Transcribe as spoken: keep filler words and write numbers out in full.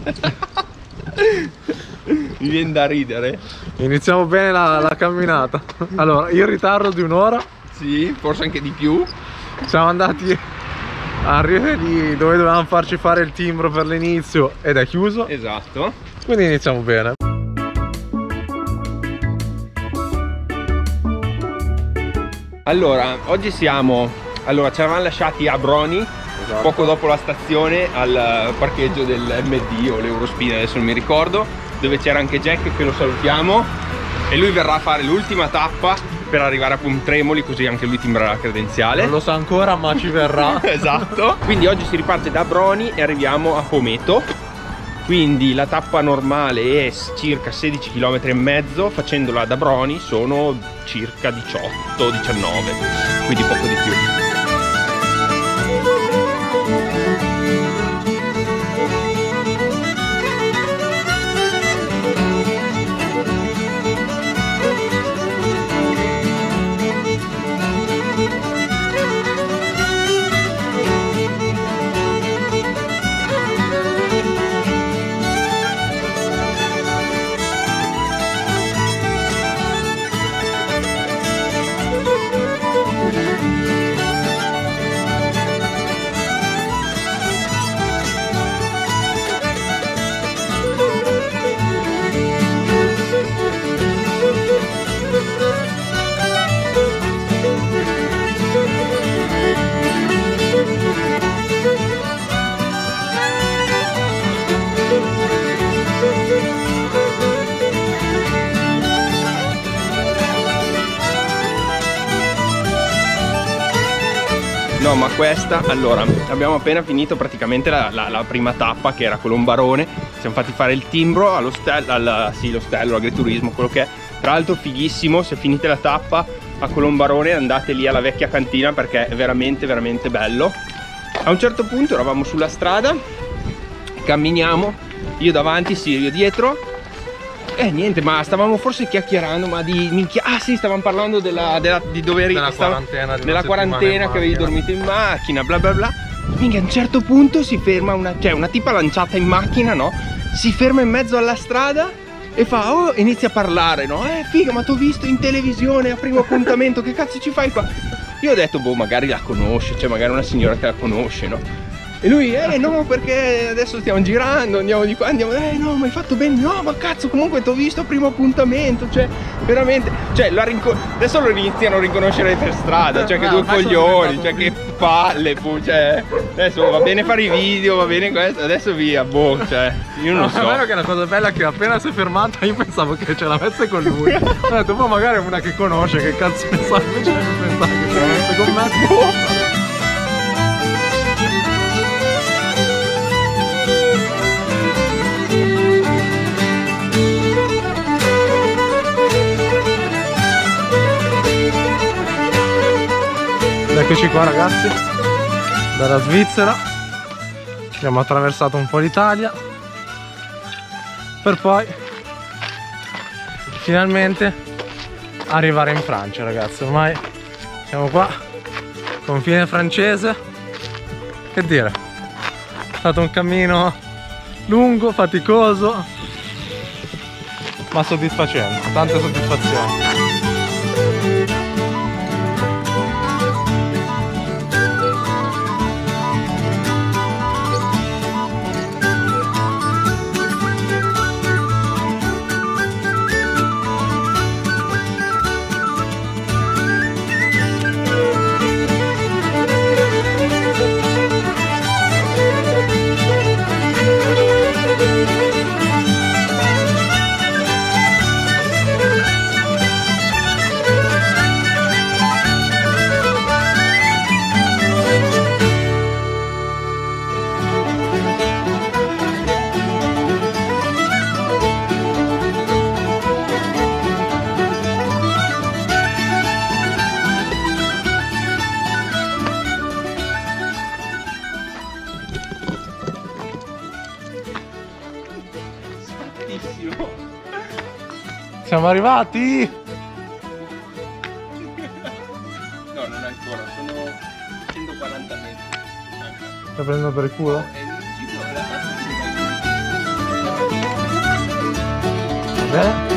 Mi viene da ridere. Iniziamo bene la, la camminata. Allora, in ritardo di un'ora. Sì, forse anche di più. Siamo andati a Rive di dove dovevamo farci fare il timbro per l'inizio ed è chiuso. Esatto. Quindi iniziamo bene. Allora, oggi siamo... Allora, ci eravamo lasciati a Broni, esatto, poco dopo la stazione, al parcheggio del M D o l'Eurospin, adesso non mi ricordo, dove c'era anche Jack, che lo salutiamo, e lui verrà a fare l'ultima tappa per arrivare a Pontremoli, così anche lui timbrerà la credenziale. Non lo sa ancora, ma ci verrà. Esatto. Quindi oggi si riparte da Broni e arriviamo a Pometo. Quindi la tappa normale è circa sedici chilometri e mezzo, facendola da Broni sono circa diciotto diciannove, quindi poco di più. No, ma questa, allora, abbiamo appena finito praticamente la, la, la prima tappa, che era Colombarone. Ci siamo fatti fare il timbro all'ostello, al, sì, l'ostello, agriturismo, quello che è. Tra l'altro fighissimo, se finite la tappa a Colombarone andate lì alla vecchia cantina, perché è veramente, veramente bello. A un certo punto eravamo sulla strada, camminiamo, io davanti, Sirio dietro. Eh niente, ma stavamo forse chiacchierando, ma di minchia... Ah sì, stavamo parlando della, della, di dove eri, della stava, quarantena, della quarantena che avevi dormito in macchina, bla bla bla. Minchia, a un certo punto si ferma una... Cioè una tipa lanciata in macchina, no? Si ferma in mezzo alla strada e fa... Oh, inizia a parlare, no? Eh figa, ma t'ho visto in televisione a primo appuntamento, che cazzo ci fai qua? Io ho detto, boh, magari la conosce, cioè magari una signora che la conosce, no? E lui, eh no, perché adesso stiamo girando, andiamo di qua, andiamo, eh no, ma hai fatto bene, no, ma cazzo, comunque ti ho visto al primo appuntamento, cioè, veramente, cioè, la adesso lo iniziano a riconoscere per strada, cioè, che no, due coglioni, cioè, che palle, pu, cioè, adesso va bene fare i video, va bene questo, adesso via, boh, cioè, io non no, lo so. È vero che la cosa bella è che appena si è fermata io pensavo che ce l'avesse con lui. Ho detto, poi magari è una che conosce, che cazzo ne sa, invece pensavo che ce l'avesse con me. Boh. Eccoci qua ragazzi, dalla Svizzera abbiamo attraversato un po' l'Italia per poi finalmente arrivare in Francia, ragazzi. Ormai siamo qua, confine francese. Che dire, è stato un cammino lungo, faticoso, ma soddisfacente, tante soddisfazioni. Siamo arrivati! No, non ancora, sono centoquaranta metri. Stai prendendo per il culo? È il giro della tappa. Eh?